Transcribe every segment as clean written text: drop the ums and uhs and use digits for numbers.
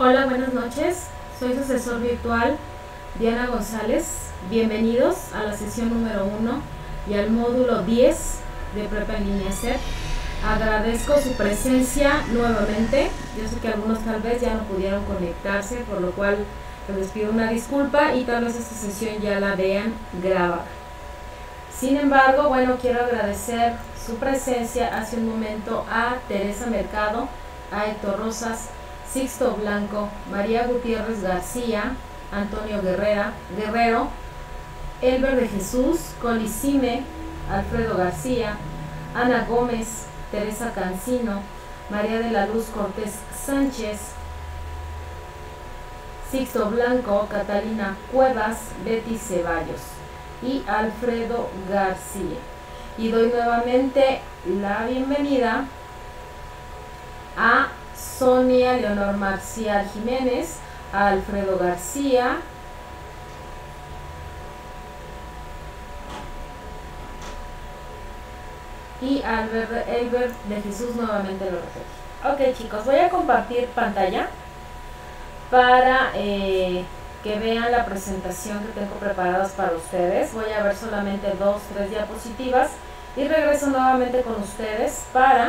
Hola, buenas noches. Soy su asesor virtual, Diana González. Bienvenidos a la sesión número 1 y al módulo 10 de Prepa en Línea SEP. Agradezco su presencia nuevamente. Yo sé que algunos tal vez ya no pudieron conectarse, por lo cual les pido una disculpa y tal vez esta sesión ya la vean grabada. Sin embargo, bueno, quiero agradecer su presencia hace un momento a Teresa Mercado, a Héctor Rosas, Sixto Blanco, María Gutiérrez García, Antonio Guerrero, Elber de Jesús, Colisime, Alfredo García, Ana Gómez, Teresa Cancino, María de la Luz Cortés Sánchez, Sixto Blanco, Catalina Cuevas, Betty Ceballos y Alfredo García. Y doy nuevamente la bienvenida a Sonia Leonor Marcial Jiménez, a Alfredo García, y a Elber de Jesús, nuevamente lo repito. Ok, chicos, voy a compartir pantalla para que vean la presentación que tengo preparadas para ustedes. Voy a ver solamente 2-3 diapositivas y regreso nuevamente con ustedes para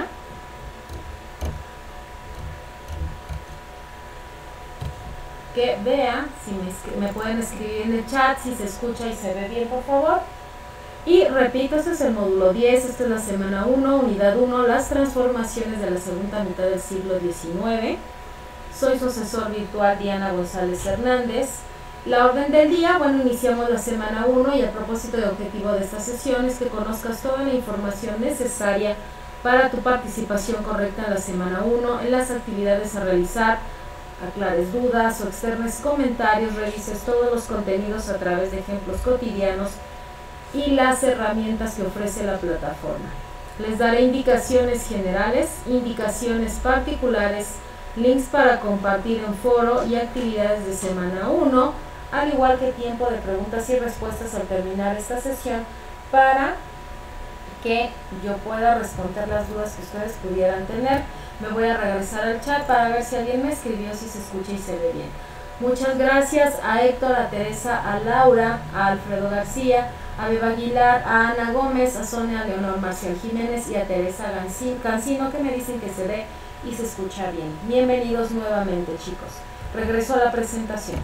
que vean, si me pueden escribir en el chat si se escucha y se ve bien, por favor. Y repito, este es el módulo 10, esta es la semana 1, unidad 1, las transformaciones de la segunda mitad del siglo XIX. Soy su asesor virtual, Diana González Hernández. La orden del día, bueno, iniciamos la semana 1 y el propósito y objetivo de esta sesión es que conozcas toda la información necesaria para tu participación correcta en la semana 1, en las actividades a realizar, aclares dudas o externes comentarios, revises todos los contenidos a través de ejemplos cotidianos y las herramientas que ofrece la plataforma. Les daré indicaciones generales, indicaciones particulares, links para compartir en foro y actividades de semana 1, al igual que tiempo de preguntas y respuestas al terminar esta sesión para que yo pueda responder las dudas que ustedes pudieran tener. Me voy a regresar al chat para ver si alguien me escribió, si se escucha y se ve bien. Muchas gracias a Héctor, a Teresa, a Laura, a Alfredo García, a Beba Aguilar, a Ana Gómez, a Sonia Leonor Marcial Jiménez y a Teresa Cancino, que me dicen que se ve y se escucha bien. Bienvenidos nuevamente, chicos. Regreso a la presentación.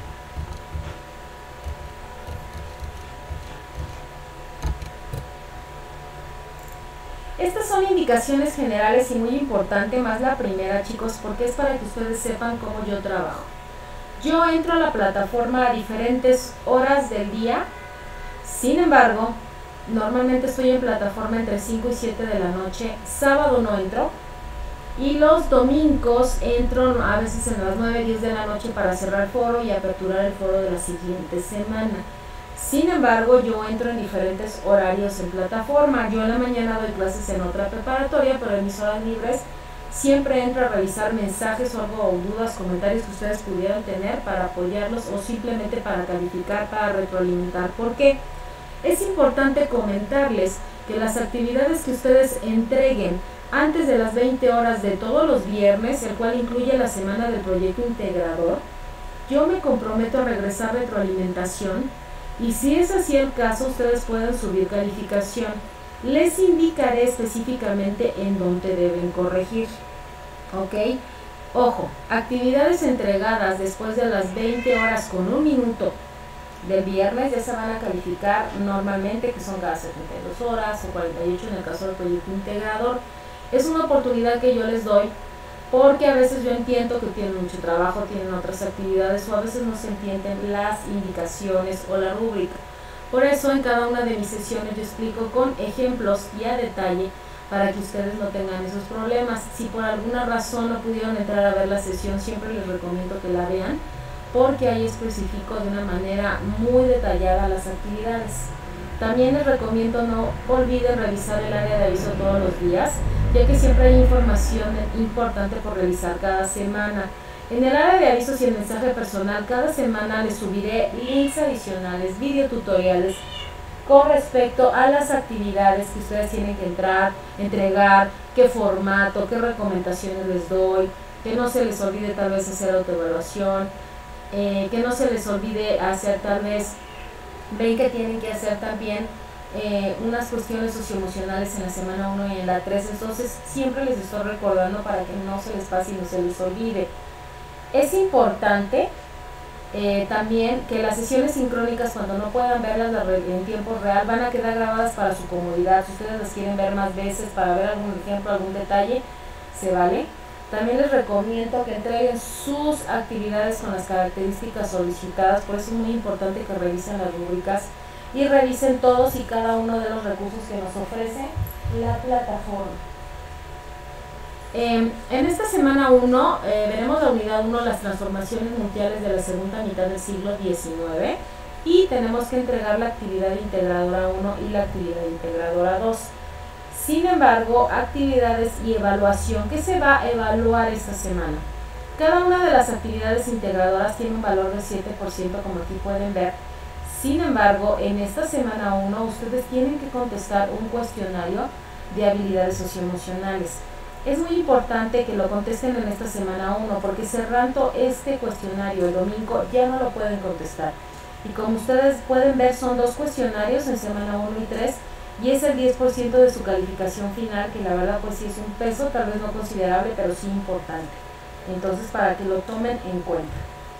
Estas son indicaciones generales y muy importante, más la primera, chicos, porque es para que ustedes sepan cómo yo trabajo. Yo entro a la plataforma a diferentes horas del día. Sin embargo, normalmente estoy en plataforma entre 5 y 7 de la noche. Sábado no entro. Y los domingos entro a veces en las 9-10 de la noche para cerrar el foro y aperturar el foro de la siguiente semana. Sin embargo, yo entro en diferentes horarios en plataforma. Yo en la mañana doy clases en otra preparatoria, pero en mis horas libres siempre entro a revisar mensajes o algo, o dudas, comentarios que ustedes pudieran tener para apoyarlos o simplemente para calificar, para retroalimentar. ¿Por qué? Es importante comentarles que las actividades que ustedes entreguen antes de las 20 horas de todos los viernes, el cual incluye la semana del proyecto integrador, yo me comprometo a regresar retroalimentación y si es así el caso, ustedes pueden subir calificación. Les indicaré específicamente en dónde deben corregir. ¿Ok? Ojo, actividades entregadas después de las 20 horas con 1 minuto del viernes ya se van a calificar normalmente, que son cada 72 horas o 48 en el caso del proyecto integrador. Es una oportunidad que yo les doy porque a veces yo entiendo que tienen mucho trabajo, tienen otras actividades o a veces no se entienden las indicaciones o la rúbrica. Por eso en cada una de mis sesiones yo explico con ejemplos y a detalle para que ustedes no tengan esos problemas. Si por alguna razón no pudieron entrar a ver la sesión, siempre les recomiendo que la vean porque ahí especifico de una manera muy detallada las actividades. También les recomiendo no olviden revisar el área de aviso todos los días, ya que siempre hay información importante por revisar cada semana. En el área de avisos y el mensaje personal, cada semana les subiré links adicionales, videotutoriales con respecto a las actividades que ustedes tienen que entrar, entregar, qué formato, qué recomendaciones les doy, que no se les olvide tal vez hacer autoevaluación, que no se les olvide hacer tal vez, ven que tienen que hacer también unas cuestiones socioemocionales en la semana 1 y en la 3, entonces siempre les estoy recordando para que no se les pase y no se les olvide. Es importante también que las sesiones sincrónicas, cuando no puedan verlas en tiempo real, van a quedar grabadas para su comodidad. Si ustedes las quieren ver más veces para ver algún ejemplo, algún detalle, se vale. También les recomiendo que entreguen sus actividades con las características solicitadas, por eso es muy importante que revisen las rúbricas y revisen todos y cada uno de los recursos que nos ofrece la plataforma. En esta semana 1 veremos la unidad 1, las transformaciones mundiales de la segunda mitad del siglo XIX, y tenemos que entregar la actividad integradora 1 y la actividad integradora 2. Sin embargo, actividades y evaluación. ¿Qué se va a evaluar esta semana? Cada una de las actividades integradoras tiene un valor del 7%, como aquí pueden ver. Sin embargo, en esta semana 1 ustedes tienen que contestar un cuestionario de habilidades socioemocionales. Es muy importante que lo contesten en esta semana 1, porque cerrando este cuestionario el domingo ya no lo pueden contestar. Y como ustedes pueden ver, son 2 cuestionarios en semana 1 y 3, y es el 10% de su calificación final, que la verdad pues sí es un peso, tal vez no considerable, pero sí importante. Entonces, para que lo tomen en cuenta.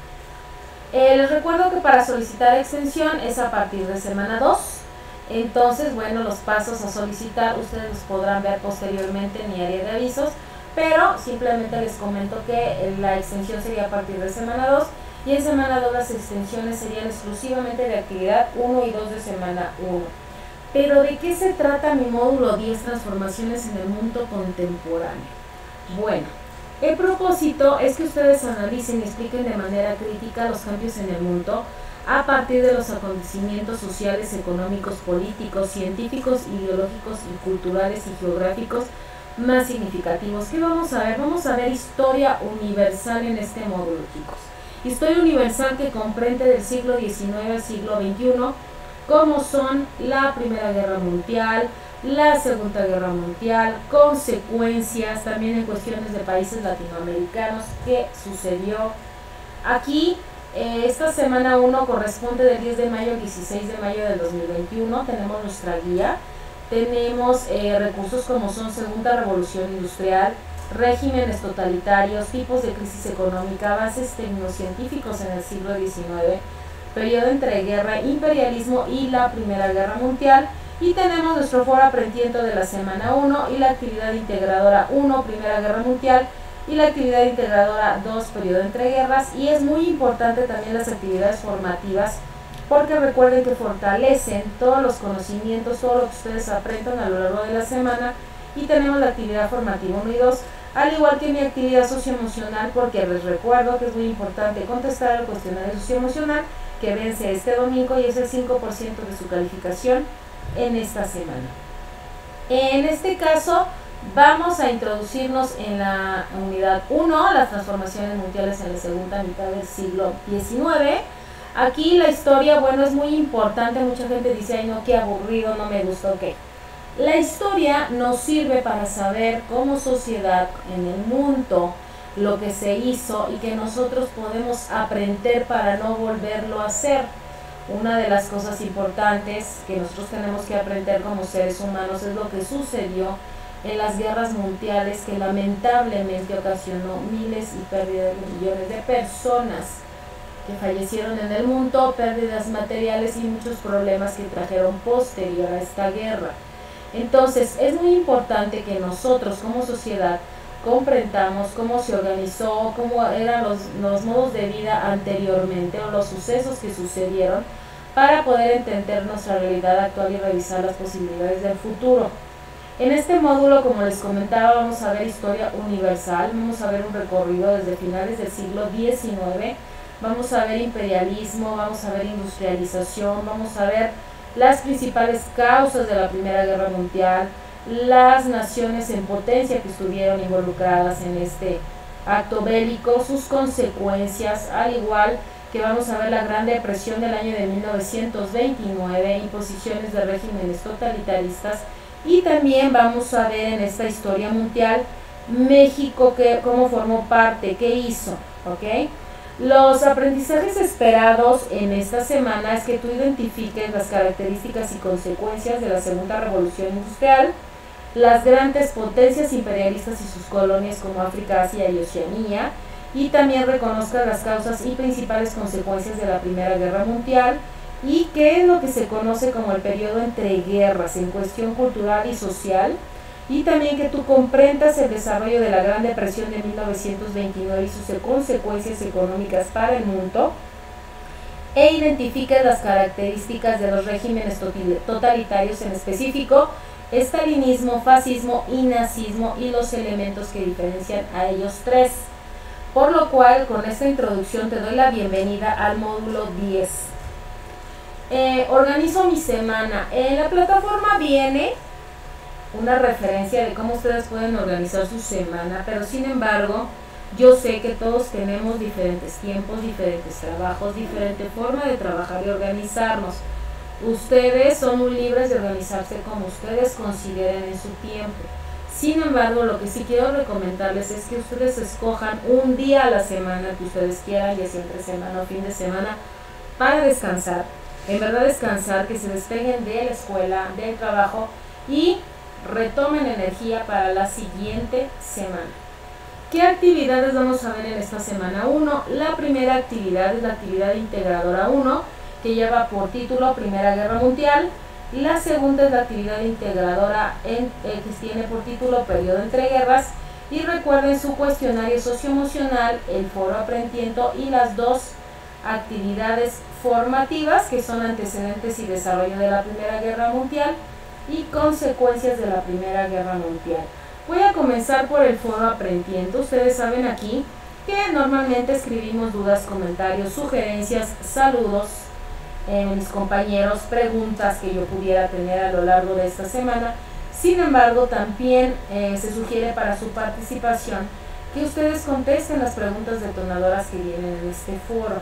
Les recuerdo que para solicitar extensión es a partir de semana 2. Entonces, bueno, los pasos a solicitar ustedes los podrán ver posteriormente en mi área de avisos, pero simplemente les comento que la extensión sería a partir de semana 2, y en semana 2 las extensiones serían exclusivamente de actividad 1 y 2 de semana 1. Pero ¿de qué se trata mi módulo 10, transformaciones en el mundo contemporáneo? Bueno, el propósito es que ustedes analicen y expliquen de manera crítica los cambios en el mundo a partir de los acontecimientos sociales, económicos, políticos, científicos, ideológicos y culturales y geográficos más significativos. ¿Qué vamos a ver? Vamos a ver historia universal en este módulo, chicos. Historia universal que comprende del siglo XIX al siglo XXI, como son la Primera Guerra Mundial, la Segunda Guerra Mundial, consecuencias también en cuestiones de países latinoamericanos, qué sucedió. Aquí, esta semana 1 corresponde del 10 de mayo al 16 de mayo del 2021, tenemos nuestra guía, tenemos recursos como son Segunda Revolución Industrial, regímenes totalitarios, tipos de crisis económica, bases tecnocientíficos en el siglo XIX, periodo entre guerra, imperialismo y la Primera Guerra Mundial. Y tenemos nuestro foro aprendiendo de la semana 1 y la actividad integradora 1, Primera Guerra Mundial, y la actividad integradora 2, periodo entre guerras. Y es muy importante también las actividades formativas, porque recuerden que fortalecen todos los conocimientos, todo lo que ustedes aprendan a lo largo de la semana. Y tenemos la actividad formativa 1 y 2, al igual que mi actividad socioemocional, porque les recuerdo que es muy importante contestar el cuestionario socioemocional, que vence este domingo y es el 5% de su calificación en esta semana. En este caso vamos a introducirnos en la unidad 1, las transformaciones mundiales en la segunda mitad del siglo XIX. Aquí la historia, bueno, es muy importante. Mucha gente dice, ay no, qué aburrido, no me gustó, ok. La historia nos sirve para saber como sociedad en el mundo lo que se hizo y que nosotros podemos aprender para no volverlo a hacer. Una de las cosas importantes que nosotros tenemos que aprender como seres humanos es lo que sucedió en las guerras mundiales, que lamentablemente ocasionó miles y pérdidas de millones de personas que fallecieron en el mundo, pérdidas materiales y muchos problemas que trajeron posterior a esta guerra. Entonces es muy importante que nosotros como sociedad comprendamos cómo se organizó, cómo eran los modos de vida anteriormente o los sucesos que sucedieron, para poder entender nuestra realidad actual y revisar las posibilidades del futuro. En este módulo, como les comentaba, vamos a ver historia universal, vamos a ver un recorrido desde finales del siglo XIX, vamos a ver imperialismo, vamos a ver industrialización, vamos a ver las principales causas de la Primera Guerra Mundial, las naciones en potencia que estuvieron involucradas en este acto bélico, sus consecuencias, al igual que vamos a ver la Gran Depresión del año de 1929, imposiciones de regímenes totalitaristas, y también vamos a ver en esta historia mundial México, cómo formó parte, qué hizo, ¿ok? Los aprendizajes esperados en esta semana es que tú identifiques las características y consecuencias de la segunda revolución industrial, las grandes potencias imperialistas y sus colonias como África, Asia y Oceanía, y también reconozcas las causas y principales consecuencias de la Primera Guerra Mundial y qué es lo que se conoce como el periodo entre guerras en cuestión cultural y social, y también que tú comprendas el desarrollo de la Gran Depresión de 1929 y sus consecuencias económicas para el mundo, e identifiques las características de los regímenes totalitarios, en específico estalinismo, fascismo y nazismo, y los elementos que diferencian a ellos tres. Por lo cual, con esta introducción te doy la bienvenida al módulo 10. Organizo mi semana. En la plataforma viene una referencia de cómo ustedes pueden organizar su semana, pero sin embargo, yo sé que todos tenemos diferentes tiempos, diferentes trabajos, diferente forma de trabajar y organizarnos. Ustedes son muy libres de organizarse como ustedes consideren en su tiempo. Sin embargo, lo que sí quiero recomendarles es que ustedes escojan un día a la semana que ustedes quieran, ya sea entre semana o fin de semana, para descansar. En verdad descansar, que se despeguen de la escuela, del trabajo y retomen energía para la siguiente semana. ¿Qué actividades vamos a ver en esta semana 1? La primera actividad es la actividad integradora 1, que lleva por título Primera Guerra Mundial. La segunda es la actividad integradora que tiene por título Periodo entre Guerras. Y recuerden su cuestionario socioemocional, el foro aprendiendo y las dos actividades formativas, que son antecedentes y desarrollo de la Primera Guerra Mundial y consecuencias de la Primera Guerra Mundial. Voy a comenzar por el foro aprendiendo. Ustedes saben aquí que normalmente escribimos dudas, comentarios, sugerencias, saludos, mis compañeros, preguntas que yo pudiera tener a lo largo de esta semana. Sin embargo, también se sugiere para su participación que ustedes contesten las preguntas detonadoras que vienen en este foro.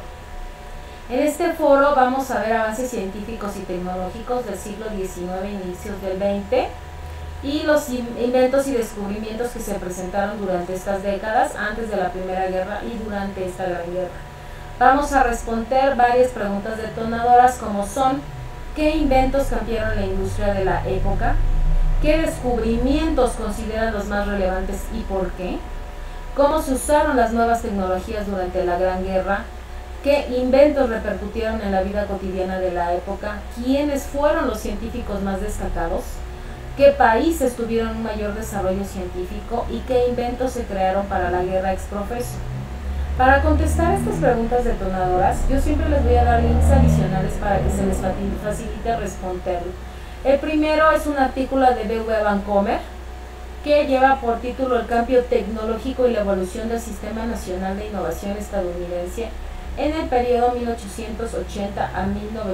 En este foro vamos a ver avances científicos y tecnológicos del siglo XIX e inicios del XX y los inventos y descubrimientos que se presentaron durante estas décadas, antes de la Primera Guerra y durante esta Gran Guerra. Vamos a responder varias preguntas detonadoras, como son: ¿qué inventos cambiaron la industria de la época? ¿Qué descubrimientos consideran los más relevantes y por qué? ¿Cómo se usaron las nuevas tecnologías durante la Gran Guerra? ¿Qué inventos repercutieron en la vida cotidiana de la época? ¿Quiénes fueron los científicos más destacados? ¿Qué países tuvieron un mayor desarrollo científico? ¿Y qué inventos se crearon para la guerra exprofeso? Para contestar estas preguntas detonadoras, yo siempre les voy a dar links adicionales para que se les facilite responder. El primero es un artículo de B.W. Vancomer, que lleva por título El cambio tecnológico y la evolución del Sistema Nacional de Innovación estadounidense en el periodo 1880 a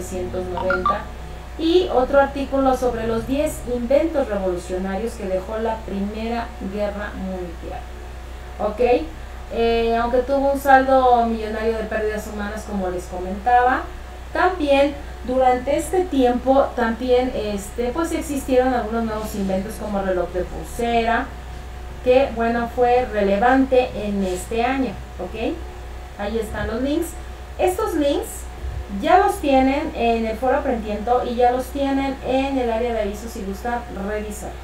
1990, y otro artículo sobre los 10 inventos revolucionarios que dejó la Primera Guerra Mundial. ¿Ok? Aunque tuvo un saldo millonario de pérdidas humanas, como les comentaba, también durante este tiempo también pues existieron algunos nuevos inventos, como el reloj de pulsera, que bueno, fue relevante en este año. ¿Ok? Ahí están los links. Estos links ya los tienen en el foro aprendiendo y ya los tienen en el área de avisos si gustan revisarlos.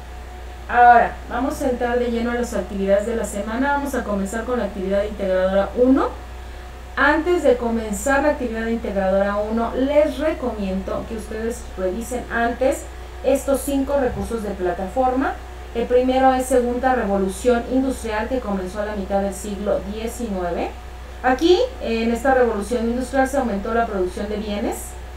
Ahora, vamos a entrar de lleno a las actividades de la semana. Vamos a comenzar con la actividad integradora 1. Antes de comenzar la actividad integradora 1, les recomiendo que ustedes revisen antes estos 5 recursos de plataforma. El primero es Segunda Revolución Industrial, que comenzó a la mitad del siglo XIX. Aquí, en esta revolución industrial, se aumentó la producción de bienes.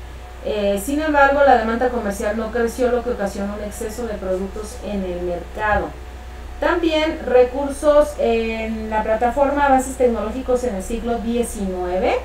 Sin embargo, la demanda comercial no creció, lo que ocasionó un exceso de productos en el mercado. También recursos en la plataforma Avances Tecnológicos en el siglo XIX.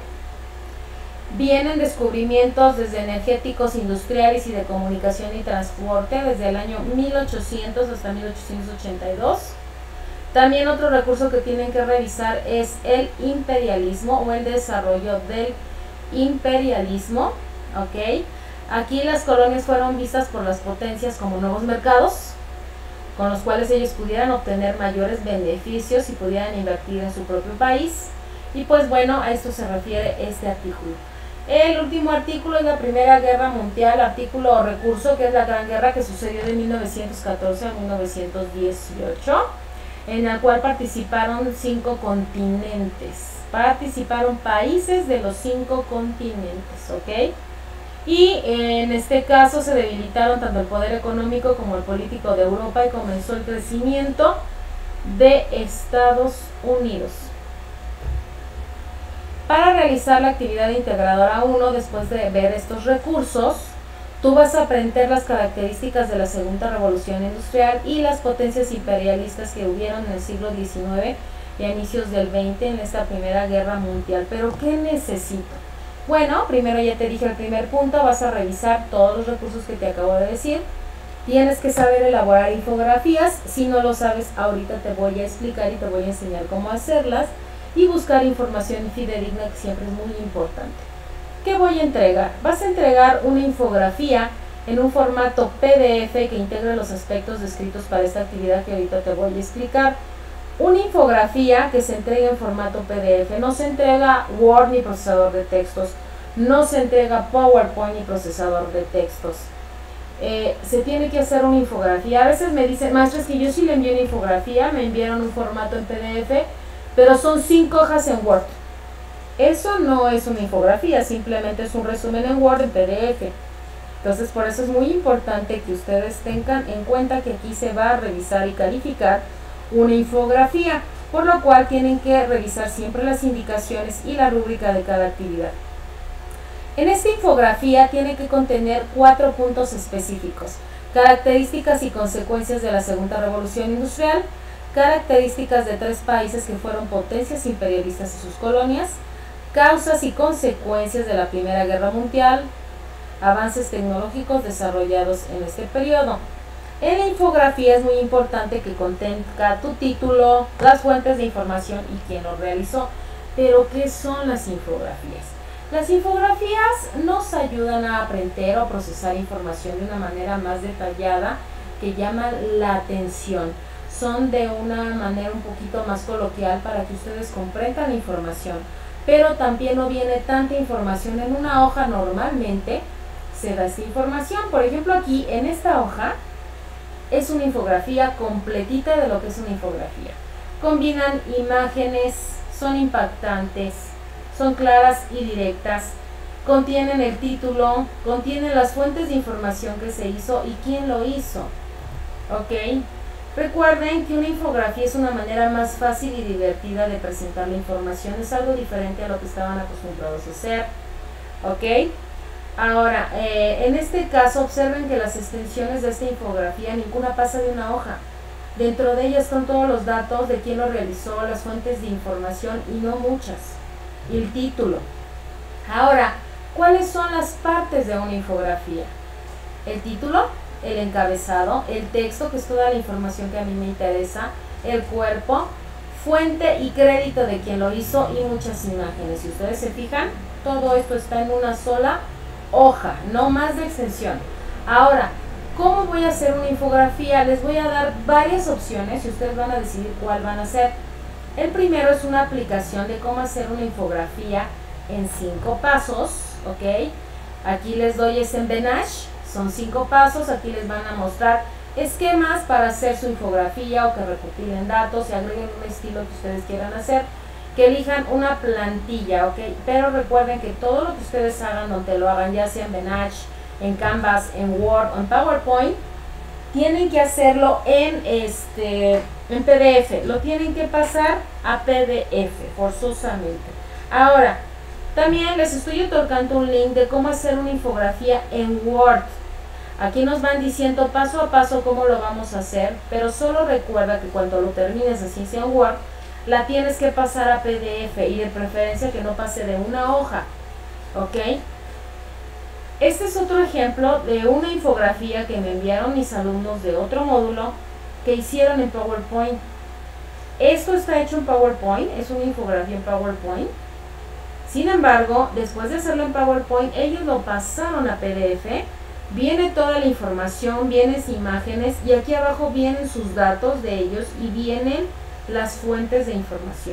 Vienen descubrimientos desde energéticos, industriales y de comunicación y transporte desde el año 1800 hasta 1882. También otro recurso que tienen que revisar es el imperialismo o el desarrollo del imperialismo. ¿Ok? Aquí las colonias fueron vistas por las potencias como nuevos mercados, con los cuales ellos pudieran obtener mayores beneficios y pudieran invertir en su propio país. Y pues bueno, a esto se refiere este artículo. El último artículo es la Primera Guerra Mundial, artículo o recurso, que es la Gran Guerra que sucedió de 1914 a 1918, en la cual participaron 5 continentes. Participaron países de los 5 continentes, ¿ok? Y en este caso se debilitaron tanto el poder económico como el político de Europa y comenzó el crecimiento de Estados Unidos. Para realizar la actividad integradora 1, después de ver estos recursos, tú vas a aprender las características de la Segunda Revolución Industrial y las potencias imperialistas que hubieron en el siglo XIX y a inicios del XX en esta Primera Guerra Mundial. ¿Pero qué necesito? Bueno, primero ya te dije el primer punto, vas a revisar todos los recursos que te acabo de decir. Tienes que saber elaborar infografías. Si no lo sabes, ahorita te voy a explicar y te voy a enseñar cómo hacerlas. Y buscar información fidedigna, que siempre es muy importante. ¿Qué voy a entregar? Vas a entregar una infografía en un formato PDF que integre los aspectos descritos para esta actividad que ahorita te voy a explicar. Una infografía que se entrega en formato PDF, no se entrega Word ni procesador de textos, no se entrega PowerPoint ni procesador de textos. Se tiene que hacer una infografía. A veces me dicen, maestro, es que yo sí le envié una infografía, me enviaron un formato en PDF, pero son 5 hojas en Word. Eso no es una infografía, simplemente es un resumen en Word en PDF. Entonces, por eso es muy importante que ustedes tengan en cuenta que aquí se va a revisar y calificar una infografía, por lo cual tienen que revisar siempre las indicaciones y la rúbrica de cada actividad. En esta infografía tiene que contener 4 puntos específicos: características y consecuencias de la Segunda Revolución Industrial, características de 3 países que fueron potencias imperialistas y sus colonias, causas y consecuencias de la Primera Guerra Mundial, avances tecnológicos desarrollados en este periodo. En la infografía es muy importante que contenga tu título, las fuentes de información y quién lo realizó. Pero, ¿qué son las infografías? Las infografías nos ayudan a aprender o procesar información de una manera más detallada que llama la atención. Son de una manera un poquito más coloquial para que ustedes comprendan la información, pero también no viene tanta información en una hoja. Normalmente se da esta información. Por ejemplo, aquí en esta hoja es una infografía completita de lo que es una infografía. Combinan imágenes, son impactantes, son claras y directas, contienen el título, contienen las fuentes de información que se hizo y quién lo hizo. ¿Ok? Recuerden que una infografía es una manera más fácil y divertida de presentar la información. Es algo diferente a lo que estaban acostumbrados a hacer. ¿Ok? Ahora, en este caso, observen que las extensiones de esta infografía ninguna pasa de una hoja. Dentro de ella están todos los datos de quién lo realizó, las fuentes de información y no muchas. Y el título. Ahora, ¿cuáles son las partes de una infografía? El título, el encabezado, el texto, que es toda la información que a mí me interesa, el cuerpo, fuente y crédito de quien lo hizo y muchas imágenes. Si ustedes se fijan, todo esto está en una sola hoja, no más de extensión. Ahora, ¿cómo voy a hacer una infografía? Les voy a dar varias opciones y ustedes van a decidir cuál van a hacer. El primero es una aplicación de cómo hacer una infografía en 5 pasos, ¿ok? Aquí les doy ese en Benash, son 5 pasos. Aquí les van a mostrar esquemas para hacer su infografía o que recopilen datos y agreguen un estilo que ustedes quieran hacer. Que elijan una plantilla, ¿ok? Pero recuerden que todo lo que ustedes hagan, donde lo hagan, ya sea en Benash, en Canvas, en Word o en PowerPoint, tienen que hacerlo en PDF. Lo tienen que pasar a PDF, forzosamente. Ahora, también les estoy otorgando un link de cómo hacer una infografía en Word. Aquí nos van diciendo paso a paso cómo lo vamos a hacer, pero solo recuerda que cuando lo termines así sea en Word, la tienes que pasar a PDF y de preferencia que no pase de una hoja, ¿ok? Este es otro ejemplo de una infografía que me enviaron mis alumnos de otro módulo que hicieron en PowerPoint. Esto está hecho en PowerPoint, es una infografía en PowerPoint. Sin embargo, después de hacerlo en PowerPoint, ellos lo pasaron a PDF Viene toda la información, vienen imágenes y aquí abajo vienen sus datos de ellos y vienen las fuentes de información.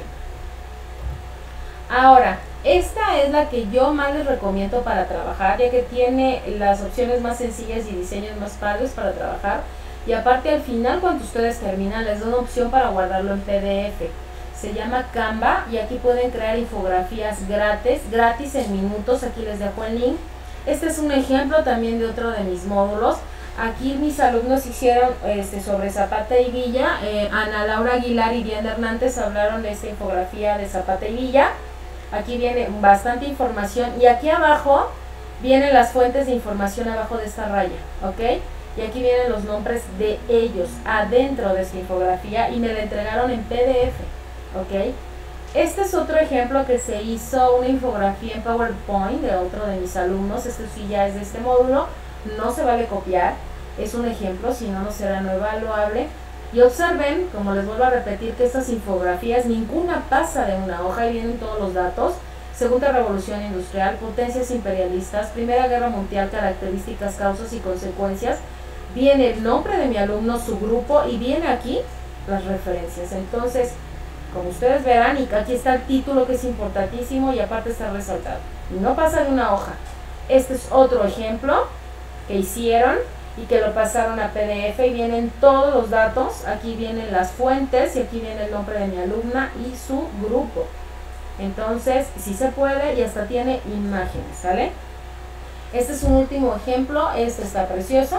Ahora, esta es la que yo más les recomiendo para trabajar, ya que tiene las opciones más sencillas y diseños más padres para trabajar. Y aparte al final, cuando ustedes terminan, les da una opción para guardarlo en PDF. Se llama Canva y aquí pueden crear infografías gratis en minutos. Aquí les dejo el link. Este es un ejemplo también de otro de mis módulos. Aquí mis alumnos hicieron sobre Zapata y Villa. Ana Laura Aguilar y Diana Hernández hablaron de esta infografía de Zapata y Villa. Aquí viene bastante información y aquí abajo vienen las fuentes de información abajo de esta raya, ¿ok? Y aquí vienen los nombres de ellos adentro de esta infografía y me la entregaron en PDF, ¿ok? Este es otro ejemplo que se hizo una infografía en PowerPoint de otro de mis alumnos. Este sí ya es de este módulo, no se vale copiar, es un ejemplo, si no, no será no evaluable. Y observen, como les vuelvo a repetir, que estas infografías ninguna pasa de una hoja y vienen todos los datos. Segunda Revolución Industrial, potencias imperialistas, Primera Guerra Mundial, características, causas y consecuencias. Viene el nombre de mi alumno, su grupo y viene aquí las referencias. Entonces, como ustedes verán, y aquí está el título que es importantísimo y aparte está resaltado. No pasa de una hoja. Este es otro ejemplo que hicieron y que lo pasaron a PDF y vienen todos los datos. Aquí vienen las fuentes y aquí viene el nombre de mi alumna y su grupo. Entonces, sí se puede y hasta tiene imágenes, ¿sale? Este es un último ejemplo, este está precioso.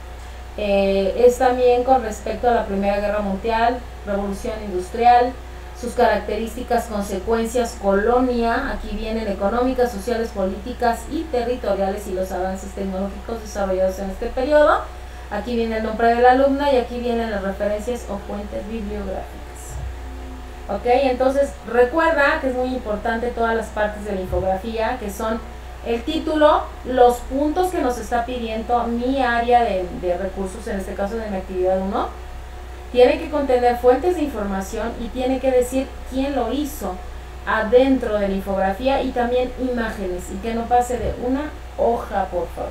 Es también con respecto a la Primera Guerra Mundial, Revolución Industrial, sus características, consecuencias, colonia. Aquí vienen económicas, sociales, políticas y territoriales y los avances tecnológicos desarrollados en este periodo. Aquí viene el nombre de la alumna y aquí vienen las referencias o fuentes bibliográficas. Ok, entonces recuerda que es muy importante todas las partes de la infografía, que son el título, los puntos que nos está pidiendo mi área de recursos, en este caso de mi actividad 1. Tiene que contener fuentes de información y tiene que decir quién lo hizo adentro de la infografía y también imágenes y que no pase de una hoja, por favor.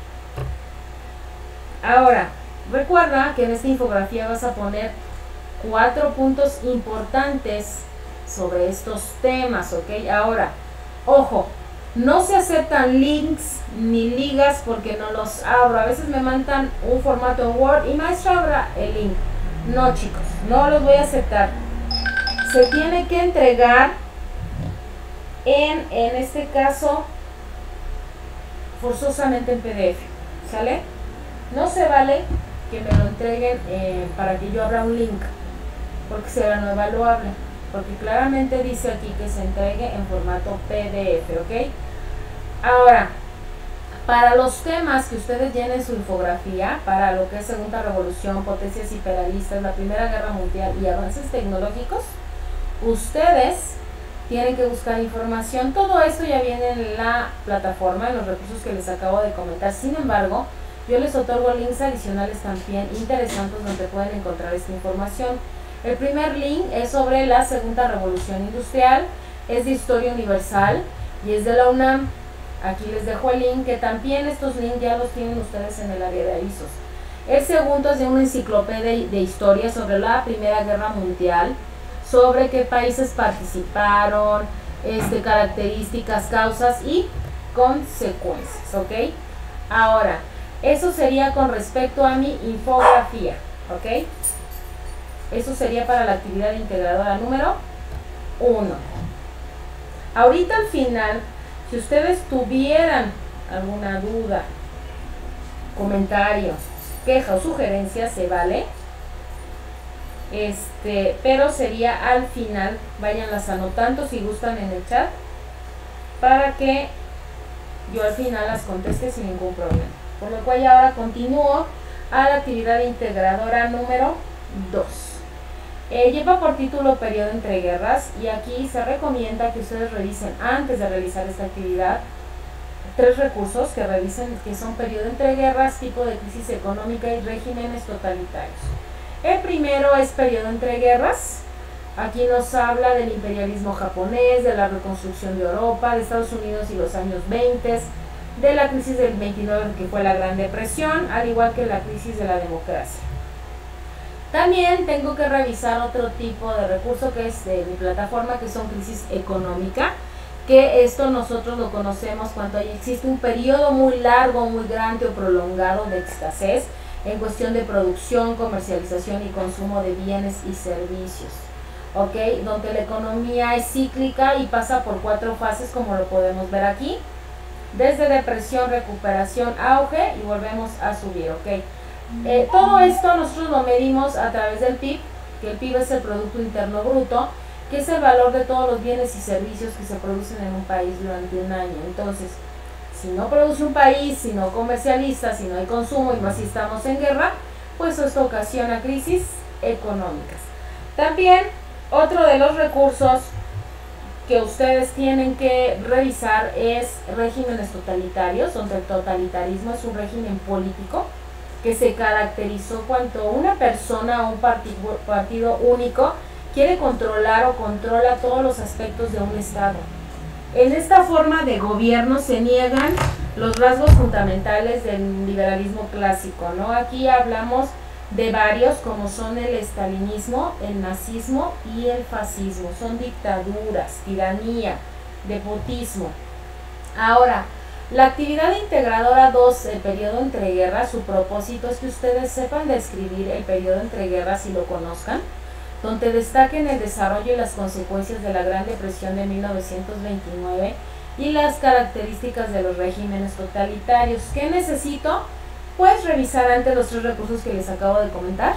Ahora, recuerda que en esta infografía vas a poner 4 puntos importantes sobre estos temas, ¿ok? Ahora, ojo, no se aceptan links ni ligas porque no los abro. A veces me mandan un formato en Word y maestra abra el link. No, chicos, no los voy a aceptar. Se tiene que entregar en este caso forzosamente en PDF, ¿sale? No se vale que me lo entreguen para que yo abra un link, porque será no evaluable, porque claramente dice aquí que se entregue en formato PDF, ¿ok? Ahora, para los temas que ustedes llenen su infografía, para lo que es Segunda Revolución, potencias imperialistas, la Primera Guerra Mundial y avances tecnológicos, ustedes tienen que buscar información. Todo esto ya viene en la plataforma, en los recursos que les acabo de comentar. Sin embargo, yo les otorgo links adicionales también interesantes donde pueden encontrar esta información. El primer link es sobre la Segunda Revolución Industrial, es de Historia Universal y es de la UNAM. Aquí les dejo el link, que también estos links ya los tienen ustedes en el área de avisos. El segundo es de una enciclopedia de historia sobre la Primera Guerra Mundial, sobre qué países participaron, características, causas y consecuencias, ¿ok? Ahora, eso sería con respecto a mi infografía, ¿ok? Eso sería para la actividad integradora número 1. Ahorita al final, si ustedes tuvieran alguna duda, comentario, queja o sugerencia, se vale. Pero sería al final, váyanlas anotando si gustan en el chat, para que yo al final las conteste sin ningún problema. Por lo cual ahora continúo a la actividad integradora número 2. Lleva por título Periodo entre guerras y aquí se recomienda que ustedes revisen antes de realizar esta actividad 3 recursos que revisen, que son Periodo entre guerras, tipo de crisis económica y regímenes totalitarios. El primero es Periodo entre guerras. Aquí nos habla del imperialismo japonés, de la reconstrucción de Europa, de Estados Unidos y los años 20, de la crisis del 29, que fue la Gran Depresión, al igual que la crisis de la democracia. También tengo que revisar otro tipo de recurso que es de mi plataforma, que son crisis económica, que esto nosotros lo conocemos cuando existe un periodo muy largo, muy grande o prolongado de escasez en cuestión de producción, comercialización y consumo de bienes y servicios, ¿ok? Donde la economía es cíclica y pasa por 4 fases, como lo podemos ver aquí, desde depresión, recuperación, auge y volvemos a subir, ¿ok? Todo esto nosotros lo medimos a través del PIB, que el PIB es el Producto Interno Bruto, que es el valor de todos los bienes y servicios que se producen en un país durante un año. Entonces, si no produce un país, si no comercializa, si no hay consumo y más si estamos en guerra, pues esto ocasiona crisis económicas. También otro de los recursos que ustedes tienen que revisar es regímenes totalitarios, donde el totalitarismo es un régimen político que se caracterizó cuando una persona o un partido único quiere controlar o controla todos los aspectos de un Estado. En esta forma de gobierno se niegan los rasgos fundamentales del liberalismo clásico, ¿no? Aquí hablamos de varios, como son el estalinismo, el nazismo y el fascismo. Son dictaduras, tiranía, despotismo. Ahora, la actividad integradora 2, el periodo entre guerras, su propósito es que ustedes sepan describir el periodo entre guerras y lo conozcan, donde destaquen el desarrollo y las consecuencias de la Gran Depresión de 1929 y las características de los regímenes totalitarios. ¿Qué necesito? Pues revisar antes los 3 recursos que les acabo de comentar,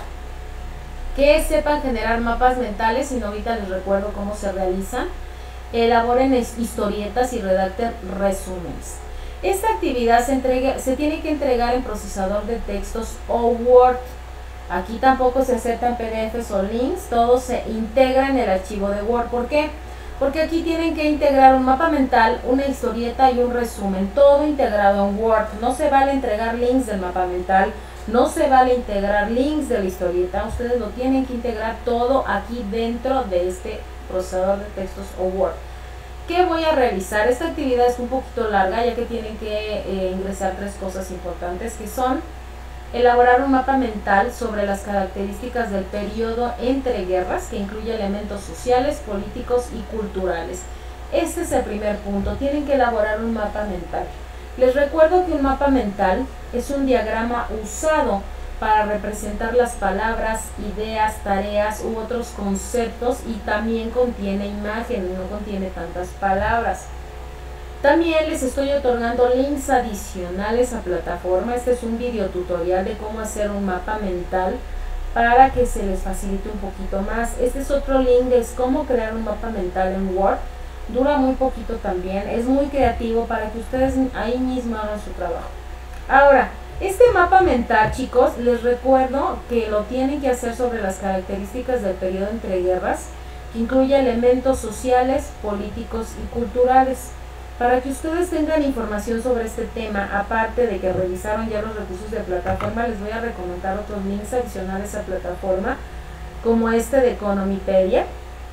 que sepan generar mapas mentales, y no ahorita les recuerdo cómo se realizan, elaboren historietas y redacten resúmenes. Esta actividad se tiene que entregar en procesador de textos o Word. Aquí tampoco se aceptan PDFs o links, todo se integra en el archivo de Word. ¿Por qué? Porque aquí tienen que integrar un mapa mental, una historieta y un resumen, todo integrado en Word. No se vale entregar links del mapa mental, no se vale integrar links de la historieta, ustedes lo tienen que integrar todo aquí dentro de este procesador de textos o Word. ¿Qué voy a revisar? Esta actividad es un poquito larga, ya que tienen que ingresar 3 cosas importantes, que son elaborar un mapa mental sobre las características del periodo entre guerras, que incluye elementos sociales, políticos y culturales. Este es el primer punto, tienen que elaborar un mapa mental. Les recuerdo que un mapa mental es un diagrama usado para representar las palabras, ideas, tareas u otros conceptos, y también contiene imágenes, no contiene tantas palabras. También les estoy otorgando links adicionales a plataforma. Este es un video tutorial de cómo hacer un mapa mental para que se les facilite un poquito más. Este es otro link de cómo crear un mapa mental en Word. Dura muy poquito también, es muy creativo para que ustedes ahí mismo hagan su trabajo. Ahora, este mapa mental, chicos, les recuerdo que lo tienen que hacer sobre las características del periodo entre guerras, que incluye elementos sociales, políticos y culturales. Para que ustedes tengan información sobre este tema, aparte de que revisaron ya los recursos de plataforma, les voy a recomendar otros links adicionales a plataforma, como este de Economipedia,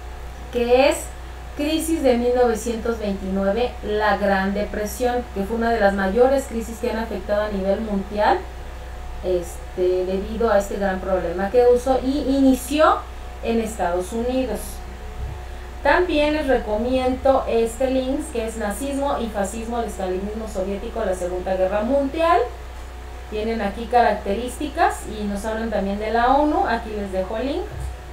que es Crisis de 1929, la Gran Depresión, que fue una de las mayores crisis que han afectado a nivel mundial debido a este gran problema que inició en Estados Unidos. También les recomiendo este link, que es Nazismo y Fascismo, el Estalinismo Soviético, la Segunda Guerra Mundial. Tienen aquí características y nos hablan también de la ONU. Aquí les dejo el link.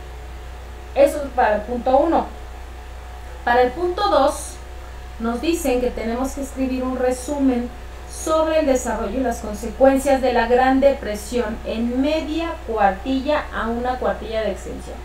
Eso es para el punto 1. Para el punto 2 nos dicen que tenemos que escribir un resumen sobre el desarrollo y las consecuencias de la Gran Depresión en media cuartilla a una cuartilla de extensión.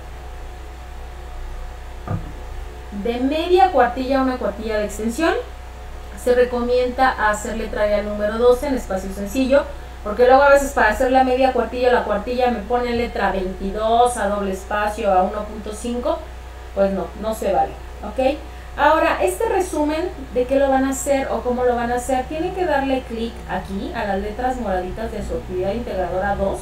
De media cuartilla a una cuartilla de extensión se recomienda hacer letra al número 12 en espacio sencillo, porque luego a veces para hacer la media cuartilla o la cuartilla me ponen letra 22 a doble espacio a 1.5, pues no se vale, ¿ok? Ahora, este resumen de qué lo van a hacer o cómo lo van a hacer, tienen que darle clic aquí a las letras moraditas de su actividad integradora 2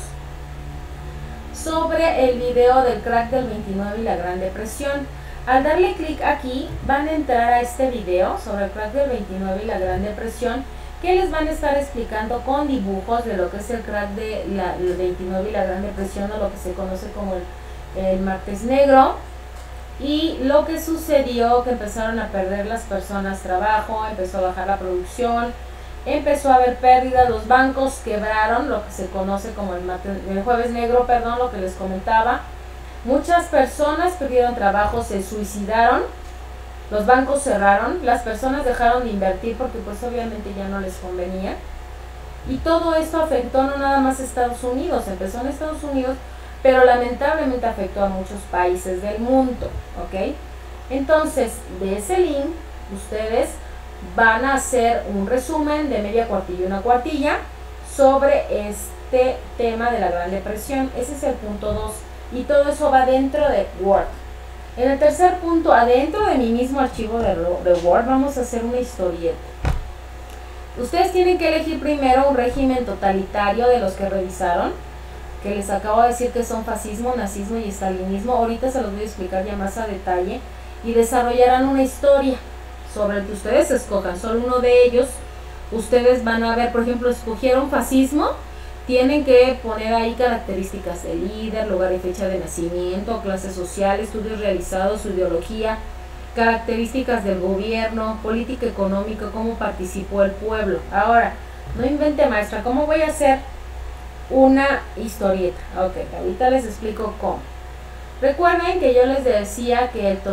sobre el video del crack del 29 y la Gran Depresión. Al darle clic aquí van a entrar a este video sobre el crack del 29 y la Gran Depresión, que les van a estar explicando con dibujos de lo que es el crack del 29 y la Gran Depresión, o lo que se conoce como el Martes Negro, y lo que sucedió, que empezaron a perder las personas trabajo, empezó a bajar la producción, empezó a haber pérdidas, los bancos quebraron, lo que se conoce como el Jueves Negro, perdón, lo que les comentaba. Muchas personas perdieron trabajo, se suicidaron, los bancos cerraron, las personas dejaron de invertir porque pues obviamente ya no les convenía. Y todo esto afectó no nada más a Estados Unidos, empezó en Estados Unidos, pero lamentablemente afectó a muchos países del mundo, ¿ok? Entonces, de ese link, ustedes van a hacer un resumen de media cuartilla y una cuartilla sobre este tema de la Gran Depresión. Ese es el punto 2, y todo eso va dentro de Word. En el tercer punto, adentro de mi mismo archivo de Word, vamos a hacer una historieta. Ustedes tienen que elegir primero un régimen totalitario de los que revisaron, que les acabo de decir que son fascismo, nazismo y estalinismo. Ahorita se los voy a explicar ya más a detalle, y desarrollarán una historia sobre el que ustedes escojan, solo uno de ellos. Ustedes van a ver, por ejemplo, escogieron fascismo, tienen que poner ahí características del líder, lugar y fecha de nacimiento, clase social, estudios realizados, su ideología, características del gobierno, política económica, cómo participó el pueblo. Ahora, no invente, maestra, ¿cómo voy a hacer una historieta? Ok, ahorita les explico cómo. Recuerden que yo les decía que el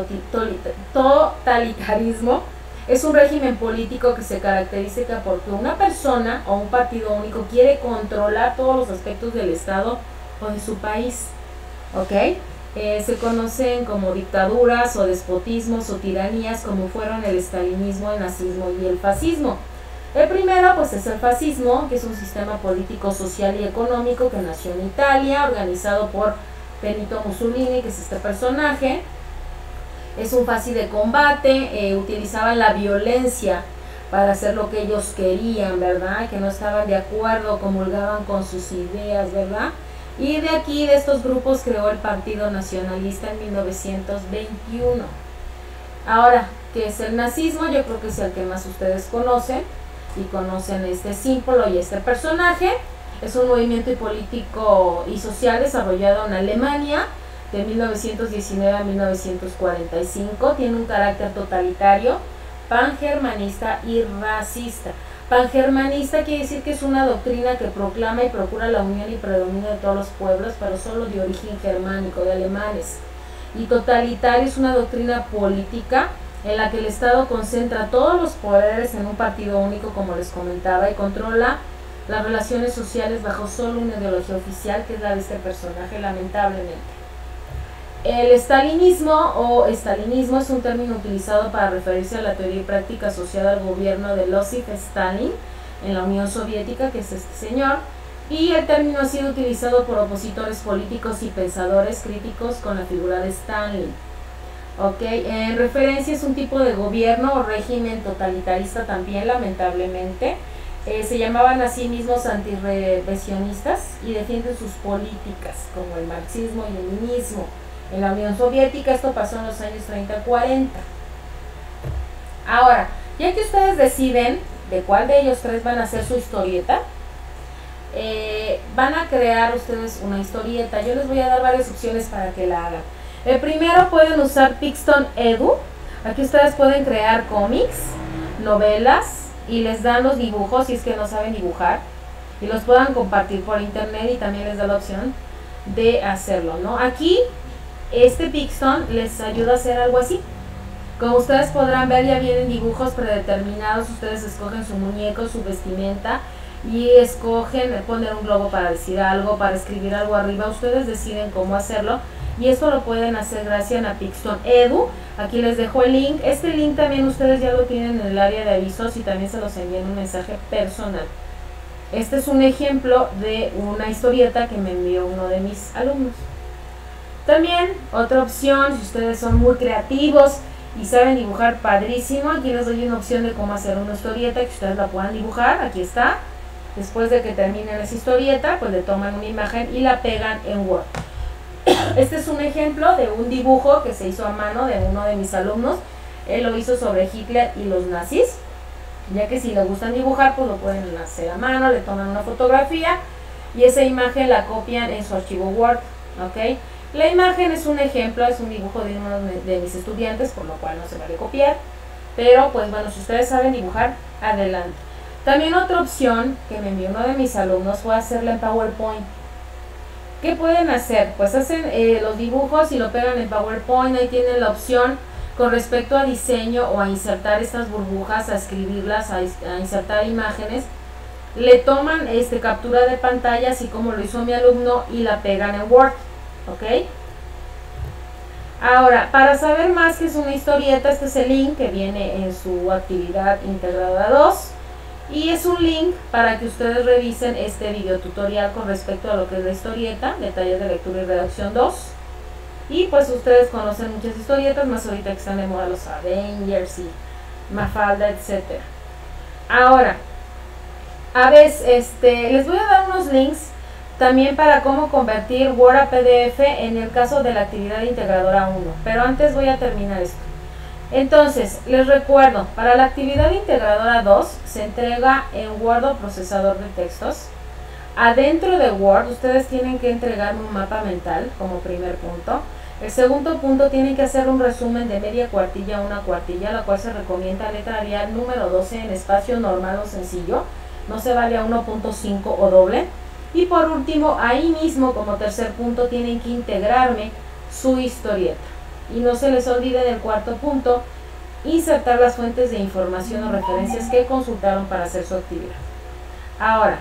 totalitarismo es un régimen político que se caracteriza porque una persona o un partido único quiere controlar todos los aspectos del Estado o de su país, ¿ok? Se conocen como dictaduras o despotismos o tiranías, como fueron el estalinismo, el nazismo y el fascismo. El primero pues es el fascismo, que es un sistema político, social y económico que nació en Italia, organizado por Benito Mussolini, que es este personaje. Es un fasci de combate, utilizaban la violencia para hacer lo que ellos querían, ¿verdad? Que no estaban de acuerdo, comulgaban con sus ideas, ¿verdad? Y de aquí, de estos grupos, creó el Partido Nacionalista en 1921. Ahora, ¿qué es el nazismo? Yo creo que es el que más ustedes conocen, y conocen este símbolo y este personaje. Es un movimiento político y social desarrollado en Alemania de 1919 a 1945. Tiene un carácter totalitario, pangermanista y racista. Pangermanista quiere decir que es una doctrina que proclama y procura la unión y predominio de todos los pueblos, pero solo de origen germánico, de alemanes. Y totalitario es una doctrina política en la que el Estado concentra todos los poderes en un partido único, como les comentaba, y controla las relaciones sociales bajo solo una ideología oficial, que es la de este personaje, lamentablemente. El estalinismo o estalinismo es un término utilizado para referirse a la teoría y práctica asociada al gobierno de Joseph Stalin en la Unión Soviética, que es este señor, y el término ha sido utilizado por opositores políticos y pensadores críticos con la figura de Stalin. Okay. En referencia es un tipo de gobierno o régimen totalitarista también, lamentablemente. Se llamaban a sí mismos antirrevisionistas y defienden sus políticas, como el marxismo y el leninismo. En la Unión Soviética esto pasó en los años 30-40. Ahora, ya que ustedes deciden de cuál de ellos tres van a hacer su historieta, van a crear ustedes una historieta. Yo les voy a dar varias opciones para que la hagan. El primero, pueden usar Pixton Edu. Aquí ustedes pueden crear cómics, novelas, y les dan los dibujos si es que no saben dibujar, y los puedan compartir por internet, y también les da la opción de hacerlo, ¿no? Aquí este Pixton les ayuda a hacer algo así. Como ustedes podrán ver, ya vienen dibujos predeterminados. Ustedes escogen su muñeco, su vestimenta, y escogen poner un globo para decir algo, para escribir algo arriba. Ustedes deciden cómo hacerlo, y esto lo pueden hacer gracias a Pixton Edu. Aquí les dejo el link. Este link también ustedes ya lo tienen en el área de avisos, y también se los envíen un mensaje personal. Este es un ejemplo de una historieta que me envió uno de mis alumnos. También otra opción, si ustedes son muy creativos y saben dibujar padrísimo, aquí les doy una opción de cómo hacer una historieta que ustedes la puedan dibujar. Aquí está. Después de que terminen esa historieta, pues le toman una imagen y la pegan en Word. Este es un ejemplo de un dibujo que se hizo a mano de uno de mis alumnos. Él lo hizo sobre Hitler y los nazis. ya que si le gustan dibujar, pues lo pueden hacer a mano, le toman una fotografía y esa imagen la copian en su archivo Word, ¿ok? La imagen es un ejemplo, es un dibujo de uno de mis estudiantes, por lo cual no se vale copiar, pero pues bueno, si ustedes saben dibujar, adelante. También otra opción que me envió uno de mis alumnos fue hacerla en PowerPoint. ¿Qué pueden hacer? Pues hacen los dibujos y lo pegan en PowerPoint, ahí tienen la opción con respecto a diseño o a insertar estas burbujas, a escribirlas, a insertar imágenes. Le toman captura de pantalla, así como lo hizo mi alumno, y la pegan en Word, ¿ok? Ahora, para saber más qué es una historieta, este es el link que viene en su actividad integrada 2 y es un link para que ustedes revisen este video tutorial con respecto a lo que es la historieta, detalles de lectura y redacción 2. Y pues ustedes conocen muchas historietas, más ahorita que están de moda los Avengers y Mafalda, etc. Ahora, a veces les voy a dar unos links también para cómo convertir Word a PDF en el caso de la actividad integradora 1, pero antes voy a terminar esto. Entonces, les recuerdo, para la actividad integradora 2 se entrega en Word o procesador de textos. Adentro de Word ustedes tienen que entregarme un mapa mental como primer punto. El segundo punto, tienen que hacer un resumen de media cuartilla a una cuartilla, la cual se recomienda letra Arial número 12 en espacio normal o sencillo, no se vale a 1.5 o doble. Y por último, ahí mismo como tercer punto, tienen que integrarme su historieta. Y no se les olvide en el cuarto punto, insertar las fuentes de información o referencias que consultaron para hacer su actividad. Ahora,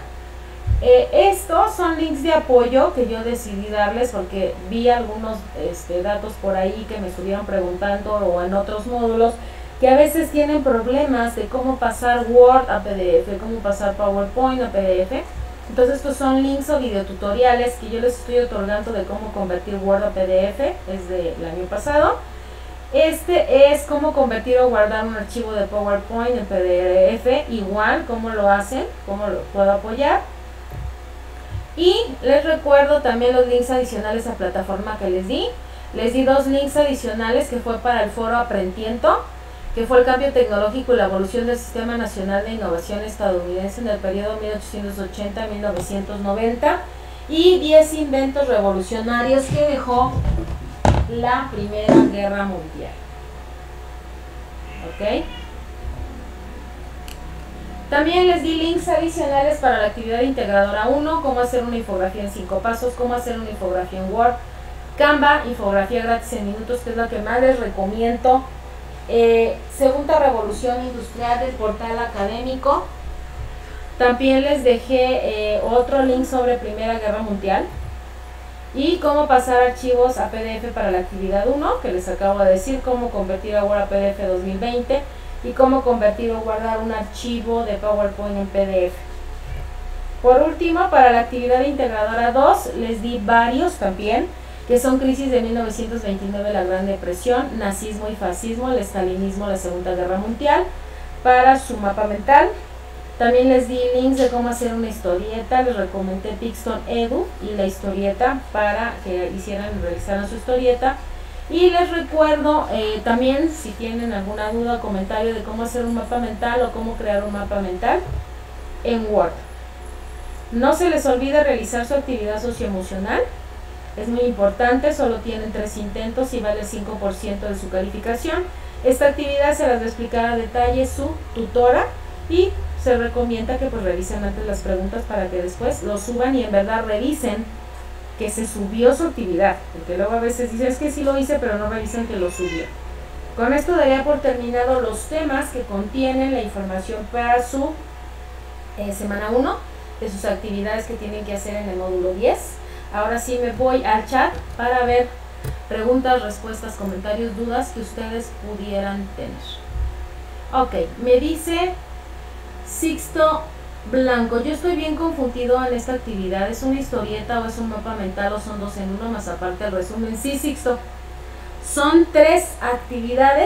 estos son links de apoyo que yo decidí darles porque vi algunos datos por ahí que me estuvieron preguntando o en otros módulos que a veces tienen problemas de cómo pasar Word a PDF, cómo pasar PowerPoint a PDF. Entonces estos son links o videotutoriales que yo les estoy otorgando de cómo convertir Word a PDF, es del año pasado. Este es cómo convertir o guardar un archivo de PowerPoint en PDF, igual cómo lo hacen, cómo lo puedo apoyar. Y les recuerdo también los links adicionales a plataforma que les di. Les di dos links adicionales que fue para el foro Aprendiendo, que fue el cambio tecnológico y la evolución del Sistema Nacional de Innovación estadounidense en el periodo 1880-1990 y 10 inventos revolucionarios que dejó la Primera Guerra Mundial. ¿Ok? También les di links adicionales para la actividad integradora 1, cómo hacer una infografía en 5 pasos, cómo hacer una infografía en Word, Canva, infografía gratis en minutos, que es lo que más les recomiendo. Segunda revolución industrial del portal académico. También les dejé otro link sobre Primera Guerra Mundial y cómo pasar archivos a PDF para la actividad 1, que les acabo de decir, cómo convertir a Word a PDF 2020 y cómo convertir o guardar un archivo de PowerPoint en PDF. Por último, para la actividad integradora 2 les di varios también, que son crisis de 1929, la Gran Depresión, nazismo y fascismo, el estalinismo, la Segunda Guerra Mundial, para su mapa mental. También les di links de cómo hacer una historieta, les recomendé Pixton Edu y la historieta para que realizaran su historieta. Y les recuerdo también, si tienen alguna duda o comentario de cómo hacer un mapa mental o cómo crear un mapa mental en Word. No se les olvide realizar su actividad socioemocional. Es muy importante, solo tienen 3 intentos y vale el 5% de su calificación. Esta actividad se las va a explicar a detalle su tutora y se recomienda que pues revisen antes las preguntas para que después lo suban y en verdad revisen que se subió su actividad, porque luego a veces dicen es que sí lo hice pero no revisan que lo subió. Con esto daría por terminado los temas que contienen la información para su semana 1 de sus actividades que tienen que hacer en el módulo 10. Ahora sí me voy al chat para ver preguntas, respuestas, comentarios, dudas que ustedes pudieran tener. Ok, me dice Sixto Blanco, yo estoy bien confundido en esta actividad, ¿es una historieta o es un mapa mental o son 2 en 1 más aparte el resumen? Sí, Sixto, son 3 actividades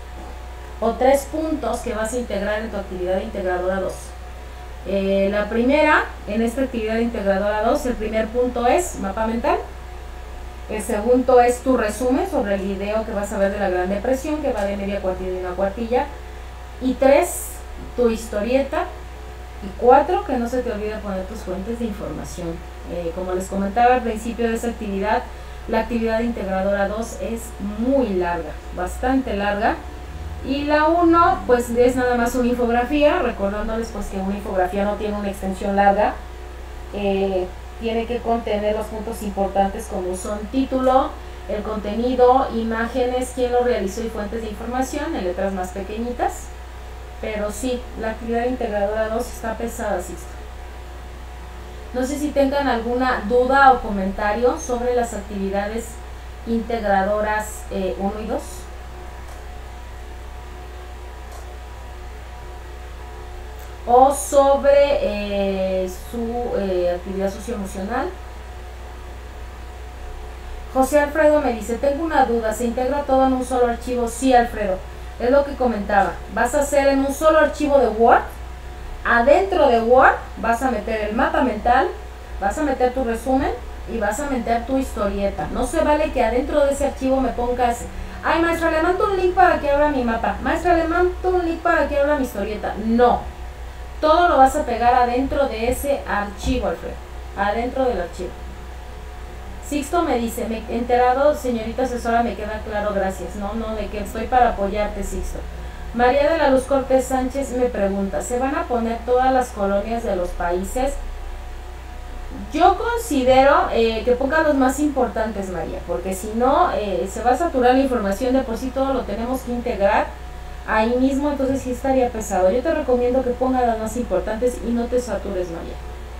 o 3 puntos que vas a integrar en tu actividad integradora 2. La primera, en esta actividad integradora 2, el primer punto es mapa mental. El segundo es tu resumen sobre el video que vas a ver de la Gran Depresión, que va de media cuartilla y una cuartilla. Y 3, tu historieta. Y 4, que no se te olvide poner tus fuentes de información. Como les comentaba al principio de esa actividad, la actividad integradora 2 es muy larga, bastante larga. Y la 1 pues es nada más una infografía, recordándoles pues que una infografía no tiene una extensión larga. Tiene que contener los puntos importantes como son título, el contenido, imágenes, quién lo realizó y fuentes de información en letras más pequeñitas. Pero sí, la actividad integradora 2 está pesada, Sixto. No sé si tengan alguna duda o comentario sobre las actividades integradoras 1 y 2. O sobre su actividad socioemocional. José Alfredo me dice, tengo una duda, ¿se integra todo en un solo archivo? Sí, Alfredo, es lo que comentaba. Vas a hacer en un solo archivo de Word. Adentro de Word vas a meter el mapa mental, vas a meter tu resumen y vas a meter tu historieta. No se vale que adentro de ese archivo me pongas, ay maestra, le mando un link para que abra mi mapa, maestra, le mando un link para que abra mi historieta. No, todo lo vas a pegar adentro de ese archivo, Alfredo, adentro del archivo. Sixto me dice, me he enterado, señorita asesora, me queda claro, gracias. No, de que estoy para apoyarte, Sixto. María de la Luz Cortés Sánchez me pregunta, ¿se van a poner todas las colonias de los países? Yo considero que pongan los más importantes, María, porque si no, se va a saturar la información, de por sí todo lo tenemos que integrar ahí mismo, entonces sí estaría pesado. Yo te recomiendo que pongas las más importantes y no te satures, María.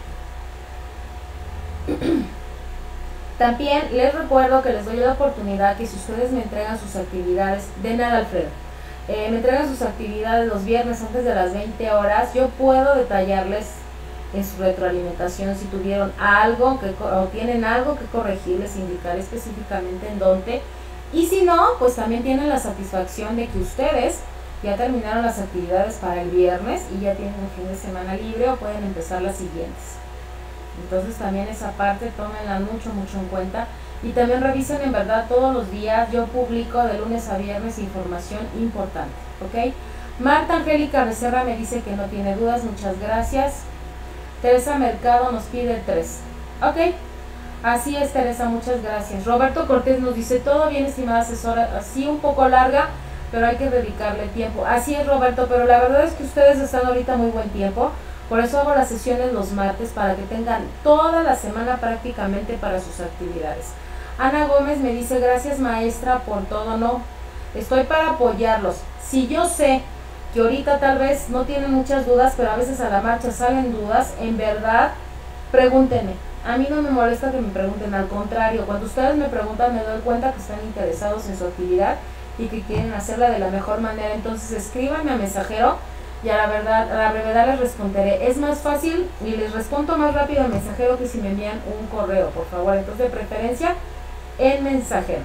También les recuerdo que les doy la oportunidad que si ustedes me entregan sus actividades, de nada, Alfredo, me entregan sus actividades los viernes antes de las 20 horas, yo puedo detallarles en su retroalimentación si tuvieron algo o tienen algo que corregir, les indicaré específicamente en dónde. Y si no, pues también tienen la satisfacción de que ustedes ya terminaron las actividades para el viernes y ya tienen un fin de semana libre o pueden empezar las siguientes. Entonces también esa parte tómenla mucho en cuenta y también revisen en verdad todos los días. Yo publico de lunes a viernes información importante, ¿ok? Marta Angélica Becerra me dice que no tiene dudas, muchas gracias. Teresa Mercado nos pide 3, ok, así es, Teresa, muchas gracias. Roberto Cortés nos dice, todo bien, estimada asesora, así un poco larga, pero hay que dedicarle tiempo. Así es, Roberto, pero la verdad es que ustedes están ahorita muy buen tiempo. Por eso hago las sesiones los martes para que tengan toda la semana prácticamente para sus actividades. Ana Gómez me dice, gracias maestra por todo. No, estoy para apoyarlos. Si yo sé que ahorita tal vez no tienen muchas dudas, pero a veces a la marcha salen dudas, en verdad, pregúntenme. A mí no me molesta que me pregunten, al contrario, cuando ustedes me preguntan me doy cuenta que están interesados en su actividad y que quieren hacerla de la mejor manera. Entonces escríbanme a mensajero y a la brevedad les responderé. Es más fácil y les respondo más rápido al mensajero que si me envían un correo, por favor. Entonces de preferencia en mensajero.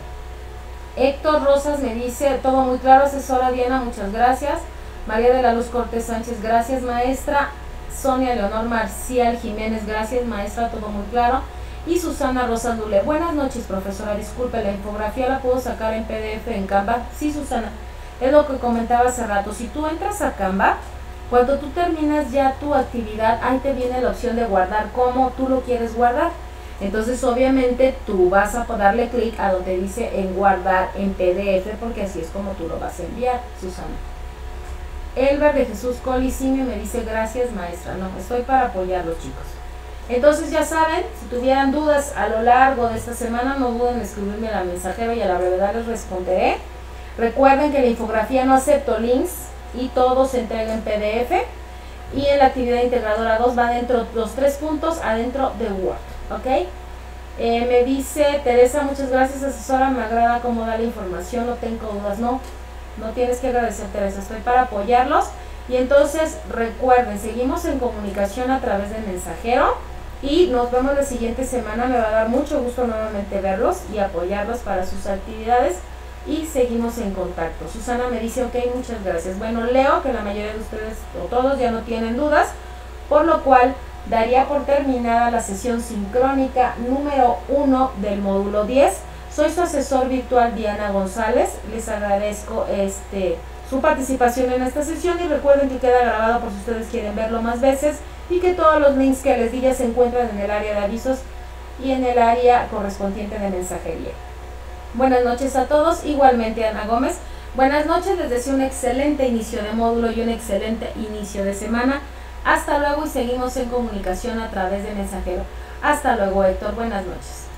Héctor Rosas me dice, todo muy claro, asesora Diana, muchas gracias. María de la Luz Cortés Sánchez, gracias maestra. Sonia Leonor Marcial Jiménez, gracias maestra, todo muy claro. Y Susana Rosas Lule, buenas noches profesora, disculpe, la infografía la puedo sacar en PDF en Canva. Sí, Susana, es lo que comentaba hace rato. Si tú entras a Canva, cuando tú terminas ya tu actividad, ahí te viene la opción de guardar como tú lo quieres guardar. Entonces obviamente tú vas a darle clic a donde dice en guardar en PDF, porque así es como tú lo vas a enviar, Susana. Elber de Jesús Colisime me dice, gracias maestra. No, estoy para apoyarlos, chicos. Entonces ya saben, si tuvieran dudas a lo largo de esta semana, no duden en escribirme a la mensajera y a la brevedad les responderé. Recuerden que la infografía no acepto links y todo se entrega en PDF. Y en la actividad integradora 2 va dentro los 3 puntos adentro de Word, ¿ok? Me dice Teresa, muchas gracias asesora, me agrada cómo da la información, no tengo dudas. No tienes que agradecer, Teresa, estoy para apoyarlos. Y entonces recuerden, seguimos en comunicación a través del mensajero y nos vemos la siguiente semana. Me va a dar mucho gusto nuevamente verlos y apoyarlos para sus actividades y seguimos en contacto. Susana me dice, ok, muchas gracias. Bueno, leo que la mayoría de ustedes o todos ya no tienen dudas, por lo cual daría por terminada la sesión sincrónica número 1 del módulo 10. Soy su asesor virtual Diana González, les agradezco su participación en esta sesión y recuerden que queda grabado por si ustedes quieren verlo más veces y que todos los links que les di ya se encuentran en el área de avisos y en el área correspondiente de mensajería. Buenas noches a todos, igualmente Ana Gómez. Buenas noches, les deseo un excelente inicio de módulo y un excelente inicio de semana. Hasta luego y seguimos en comunicación a través de mensajero. Hasta luego, Héctor, buenas noches.